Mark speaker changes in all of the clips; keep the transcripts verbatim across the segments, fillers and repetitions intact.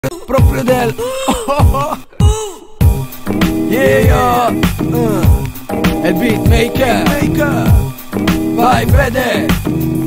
Speaker 1: proprio del oh, oh, oh. Yeah, uh. il beatmaker maker. Vai Fede.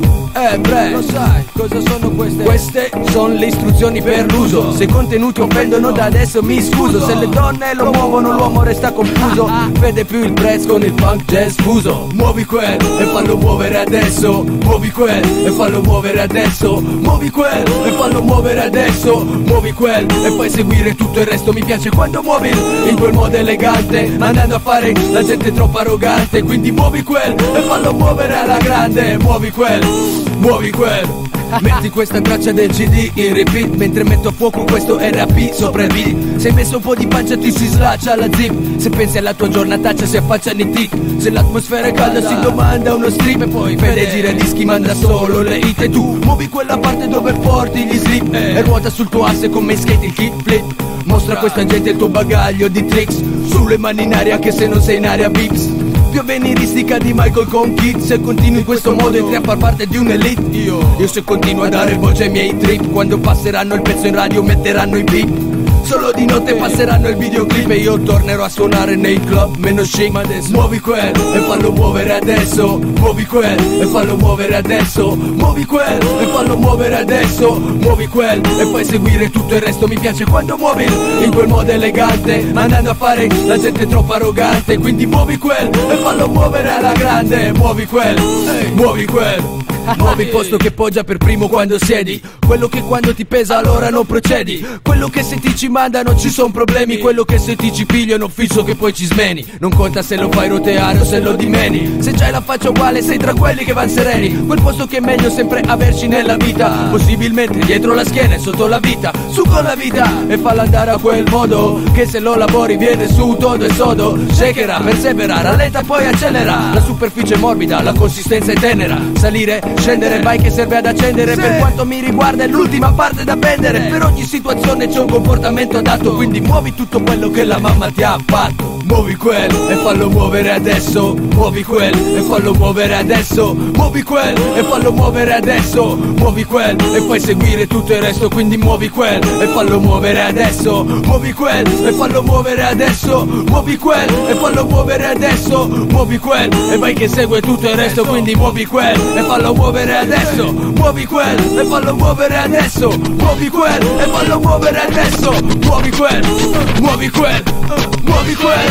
Speaker 1: Eh bre, lo sai cosa sono queste? Queste sono le istruzioni per l'uso. Se i contenuti offendono da adesso mi scuso. Se le donne lo muovono l'uomo resta confuso. Vede più il prezzo con il funk jazz fuso. Muovi quel e fallo muovere adesso. Muovi quel e fallo muovere adesso. Muovi quel e fallo muovere adesso. Muovi quel e poi seguire tutto il resto. Mi piace quando muovi in quel modo elegante, andando a fare la gente troppo arrogante. Quindi muovi quel e fallo muovere alla grande. Muovi quel, muovi quel. Metti questa traccia del C D in repeat mentre metto a fuoco questo R P sopra il beat. Se hai messo un po' di pancia ti si slaccia la zip. Se pensi alla tua giornataccia si affacciano i tic. Se l'atmosfera è calda si domanda uno strip. E poi Fede gira i dischi, manda solo le hit. E tu muovi quella parte dove porti gli slip e ruota sul tuo asse come skate il kickflip. Mostra a questa gente il tuo bagaglio di tricks. Sulle mani in aria anche se non sei in area Vips. Più avveniristica di Michael con Kids. Se continui in questo modo entri a far parte di un'elite. Io, io se continuo a dare voce ai miei trip, quando passeranno il pezzo in radio metteranno i beat. Solo di notte passeranno il videoclip e io tornerò a suonare nei club meno chic. Ma adesso muovi quel e fallo muovere adesso. Muovi quel e fallo muovere adesso. Muovi quel e fallo muovere adesso. Muovi quel e poi seguire tutto il resto. Mi piace quando muovi in quel modo elegante, andando a fare la gente troppo arrogante. Quindi muovi quel e fallo muovere alla grande. Muovi quel, muovi quel. Muovi il posto che poggia per primo quando siedi. Quello che quando ti pesa allora non procedi. Quello che se ti ci mandano ci son problemi. Quello che se ti ci pigliano fisso che poi ci smeni. Non conta se lo fai roteare o se lo dimeni. Se c'hai la faccia uguale sei tra quelli che van sereni. Quel posto che è meglio sempre averci nella vita. Possibilmente dietro la schiena e sotto la vita. Su con la vita e falla andare a quel modo che se lo lavori viene su todo e sodo. Shakera, persevera, rallenta poi accelera. La superficie è morbida, la consistenza è tenera. Salire, scendere, vai che serve ad accendere. Sì. Per quanto mi riguarda è l'ultima parte da vendere. Per ogni situazione c'è un comportamento adatto. Quindi muovi tutto quello che la mamma ti ha fatto. Muovi quel e fallo muovere adesso. Muovi quel e fallo muovere adesso. Muovi quel e fallo muovere adesso. Muovi quel e poi seguire tutto il resto. Quindi muovi quel e fallo muovere adesso. Muovi quel e fallo muovere adesso. Muovi quel e fallo muovere adesso. Muovi quel e vai che segue tutto il resto. Quindi muovi quel e fallo muovere adesso. Muovi quel e fallo muovere adesso. Muovi quel e fallo muovere adesso. Muovi quel, muovi quel, muovi quel.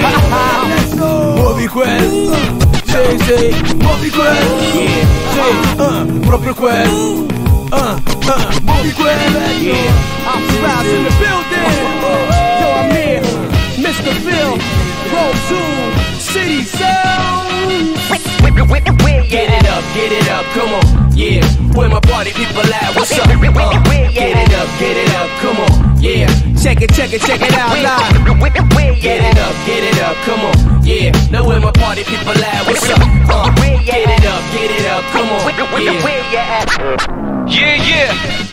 Speaker 1: Muovi quel, sì sì, muovi quel, sì, uh, proprio quel, uh, uh, muovi quel.
Speaker 2: I'm Sprouse in the building. Yo, I'm here, mister Phil, Pro two, City Sound.
Speaker 3: Get it up, get it up, come on, yeah. Where my party people at? What's up? Uh, get it up, get it up, come on, yeah. Check it, check it, check it out live. Get it up, get it up, come on, yeah. Now where my party people at? What's up? Uh, get it up, get it up, come on, yeah. Yeah, yeah.